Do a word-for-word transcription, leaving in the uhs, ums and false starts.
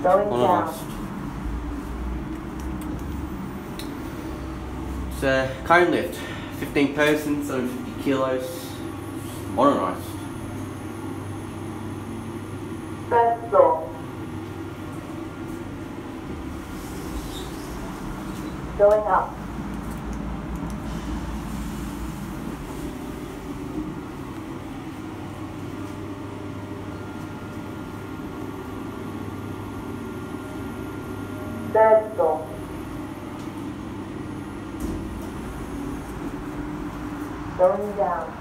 Going down. It's a cone lift, fifteen persons, seven hundred fifty kilos, mononised. First floor. Going up. Third floor. Going down.